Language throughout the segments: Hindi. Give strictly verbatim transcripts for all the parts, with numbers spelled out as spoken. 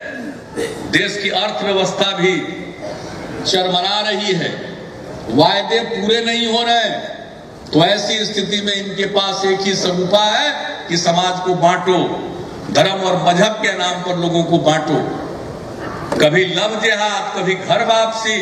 देश की अर्थव्यवस्था भी चरमरा रही है, वायदे पूरे नहीं हो रहे, तो ऐसी स्थिति में इनके पास एक ही समुपा है कि समाज को बांटो, धर्म और मजहब के नाम पर लोगों को बांटो। कभी लव जिहाद, कभी घर वापसी,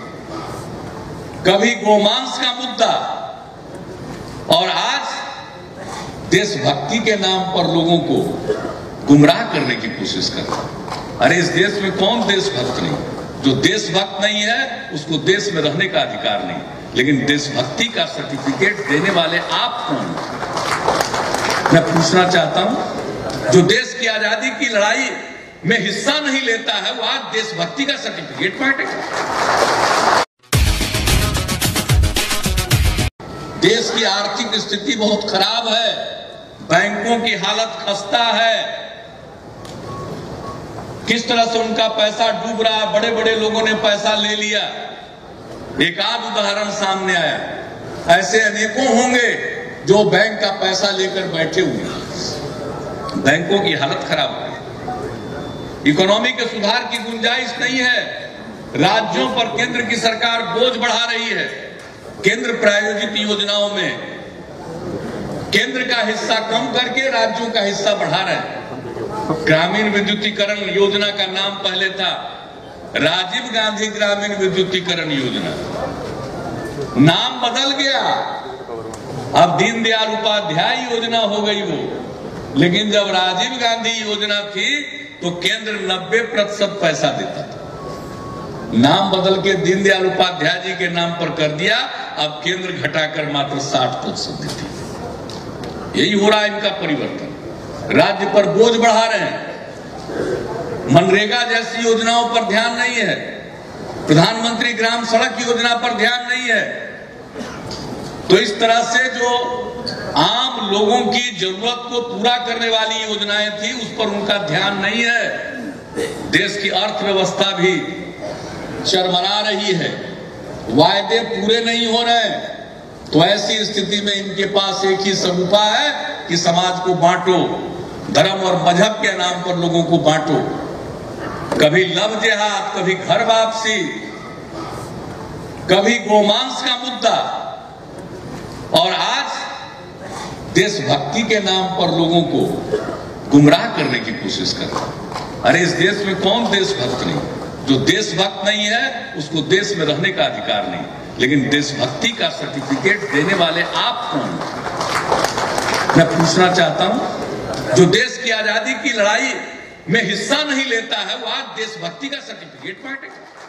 कभी गोमांस का मुद्दा, और आज देशभक्ति के नाम पर लोगों को गुमराह करने की कोशिश करता है। अरे इस देश में कौन देशभक्त नहीं? जो देशभक्त नहीं है उसको देश में रहने का अधिकार नहीं, लेकिन देशभक्ति का सर्टिफिकेट देने वाले आप कौन? मैं पूछना चाहता हूं, जो देश की आजादी की लड़ाई में हिस्सा नहीं लेता है वो आज देशभक्ति का सर्टिफिकेट बांटेगा। देश की आर्थिक स्थिति बहुत खराब है, बैंकों की हालत खस्ता है, किस तरह से उनका पैसा डूब रहा है, बड़े बड़े लोगों ने पैसा ले लिया। एक आध उदाहरण सामने आया, ऐसे अनेकों होंगे जो बैंक का पैसा लेकर बैठे हुए हैं। बैंकों की हालत खराब हो गई, इकोनॉमी के सुधार की गुंजाइश नहीं है, राज्यों पर केंद्र की सरकार बोझ बढ़ा रही है। केंद्र प्रायोजित योजनाओं में केंद्र का हिस्सा कम करके राज्यों का हिस्सा बढ़ा रहे हैं। ग्रामीण विद्युतीकरण योजना का नाम पहले था राजीव गांधी ग्रामीण विद्युतीकरण योजना, नाम बदल गया, अब दीनदयाल उपाध्याय योजना हो गई वो। लेकिन जब राजीव गांधी योजना थी तो केंद्र नब्बे प्रतिशत पैसा देता था, नाम बदल के दीनदयाल उपाध्याय जी के नाम पर कर दिया, अब केंद्र घटाकर मात्र साठ प्रतिशत देती है। यही हो रहा है इनका परिवर्तन, राज्य पर बोझ बढ़ा रहे हैं। मनरेगा जैसी योजनाओं पर ध्यान नहीं है, प्रधानमंत्री ग्राम सड़क योजना पर ध्यान नहीं है। तो इस तरह से जो आम लोगों की जरूरत को पूरा करने वाली योजनाएं थी उस पर उनका ध्यान नहीं है। देश की अर्थव्यवस्था भी चरमरा रही है, वायदे पूरे नहीं हो रहे, तो ऐसी स्थिति में इनके पास एक ही समुपा है कि समाज को बांटो, धर्म और मजहब के नाम पर लोगों को बांटो। कभी लव जिहाद, कभी घर वापसी, कभी गोमांस का मुद्दा, और आज देशभक्ति के नाम पर लोगों को गुमराह करने की कोशिश करता है। अरे इस देश में कौन देशभक्त नहीं? जो देशभक्त नहीं है उसको देश में रहने का अधिकार नहीं, लेकिन देशभक्ति का सर्टिफिकेट देने वाले आप कौन? मैं पूछना चाहता हूं, जो देश की आजादी की लड़ाई में हिस्सा नहीं लेता है वो आज देशभक्ति का सर्टिफिकेट बांटेगा।